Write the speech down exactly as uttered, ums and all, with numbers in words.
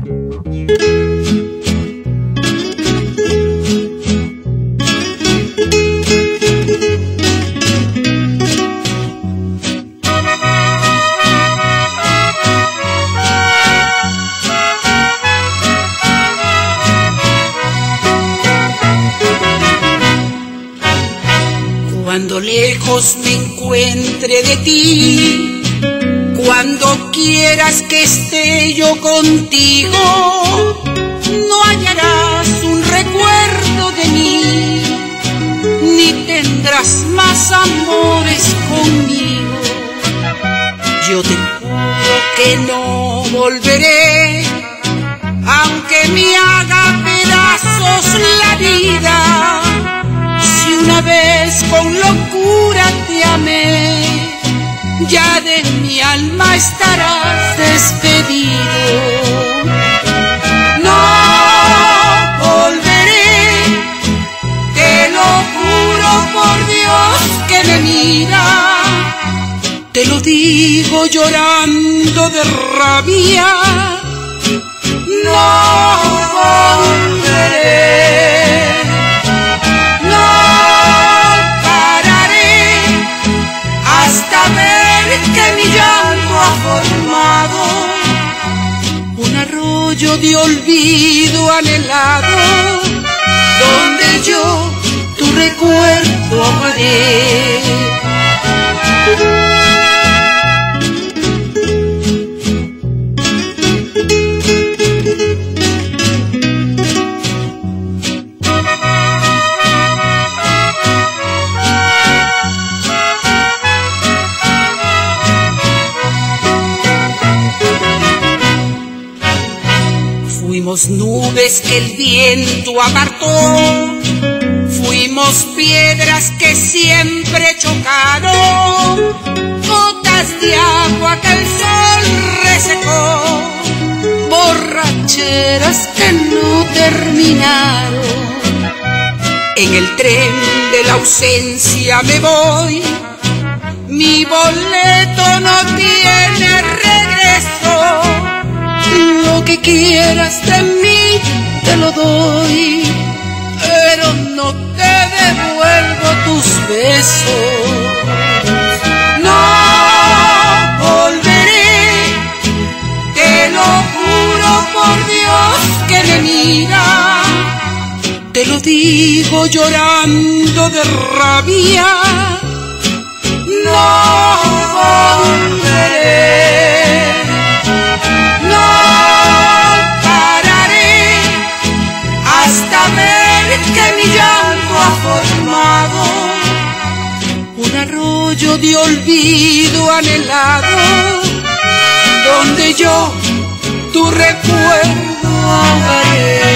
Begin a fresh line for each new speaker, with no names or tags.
Cuando lejos me encuentre de ti, cuando quieras que esté yo contigo, no hallarás un recuerdo de mí, ni tendrás más amores conmigo. Yo te juro que no volveré, aunque me haga pedazos la vida. Si una vez con locura te amé, ya de mi alma estarás despedido. No volveré, te lo juro por Dios que me mira. Te lo digo llorando de rabia. No volveré. Un arroyo de olvido anhelado, donde yo tu recuerdo amaré. Fuimos nubes que el viento apartó, fuimos piedras que siempre chocaron, gotas de agua que el sol resecó, borracheras que no terminaron. En el tren de la ausencia me voy, mi boleto no tiene regreso. Lo que quieras de mí te lo doy, pero no te devuelvo tus besos. No volveré, te lo juro por Dios que me mira. Te lo digo llorando de rabia. No volveré. Un arroyo de olvido anhelado, donde yo tu recuerdo ahogaré.